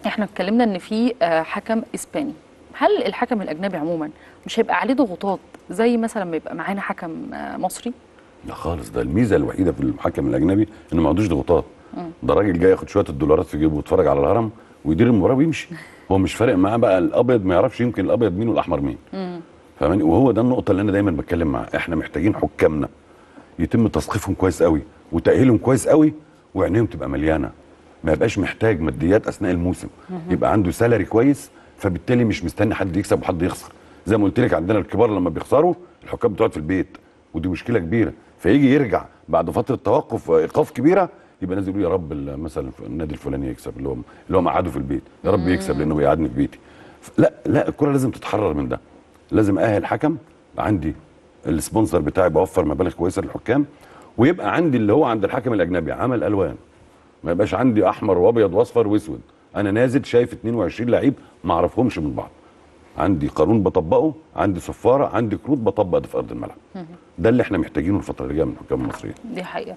احنا اتكلمنا ان في حكم اسباني، هل الحكم الاجنبي عموما مش هيبقى عليه ضغوطات زي مثلا ما يبقى معانا حكم مصري؟ لا خالص، ده الميزه الوحيده في الحكم الاجنبي انه ما عندوش ضغوطات. ده راجل جاي ياخد شويه الدولارات في جيبه ويتفرج على الهرم ويدير المباراه ويمشي. هو مش فارق معاه بقى الابيض، ما يعرفش يمكن الابيض مين والاحمر مين. فاهماني؟ وهو ده النقطه اللي انا دايما بتكلم معاها، احنا محتاجين حكامنا يتم تثقيفهم كويس قوي وتاهيلهم كويس قوي وعينيهم تبقى مليانه، ما يبقاش محتاج ماديات اثناء الموسم، يبقى عنده سالري كويس، فبالتالي مش مستني حد يكسب وحد يخسر. زي ما قلت لك عندنا الكبار لما بيخسروا الحكام بتقعد في البيت، ودي مشكله كبيره، فيجي يرجع بعد فتره توقف ايقاف كبيره يبقى الناس يقولوا يا رب مثلا النادي الفلاني يكسب، اللي هو مقعده في البيت، يا رب يكسب لانه بيقعدني في بيتي. لا لا، الكره لازم تتحرر من ده، لازم اهل حكم، عندي السبونسر بتاعي بوفر مبالغ كويسه للحكام، ويبقى عندي اللي هو عند الحكم الاجنبي عمل الوان، ما يبقاش عندي احمر وابيض واصفر واسود، انا نازل شايف 22 لعيب ما اعرفهمش من بعض، عندي قانون بطبقه، عندي صفاره، عندي كروت بطبق ده في ارض الملعب. ده اللي احنا محتاجينه الفتره اللي جايه من الحكام المصريين. دي حقيقة.